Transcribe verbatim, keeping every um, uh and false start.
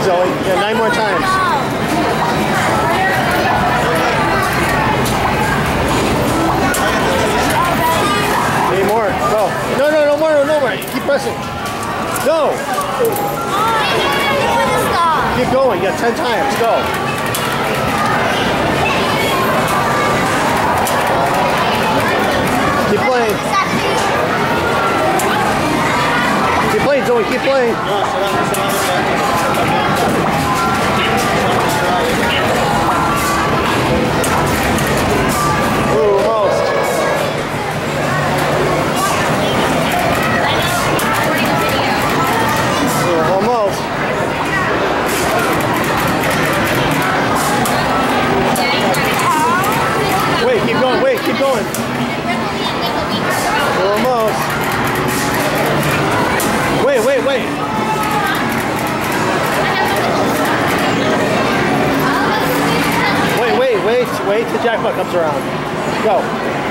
Zoe. Yeah, nine more times. Any more? Go. No, no, no more, no more. Keep pressing. Go. Keep going. Yeah, ten times. Go. Keep playing. Keep playing, Zoe. Keep playing. Ooh, almost. Ooh, almost. Wait, keep going. Wait, keep going. Ooh, almost. Wait, wait, wait. Wait, wait, wait, wait till Jackpot comes around. Go.